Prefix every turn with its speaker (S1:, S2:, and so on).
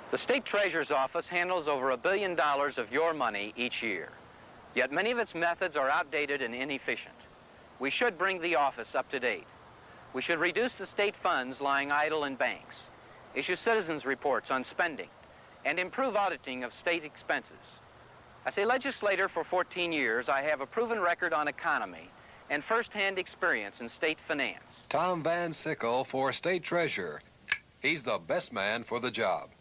S1: The State Treasurer's Office handles over $1 billion of your money each year. Yet many of its methods are outdated and inefficient. We should bring the office up to date. We should reduce the state funds lying idle in banks, issue citizens' reports on spending, and improve auditing of state expenses. As a legislator for 14 years, I have a proven record on economy and first-hand experience in state finance.
S2: Tom Van Sickle for State Treasurer. He's the best man for the job.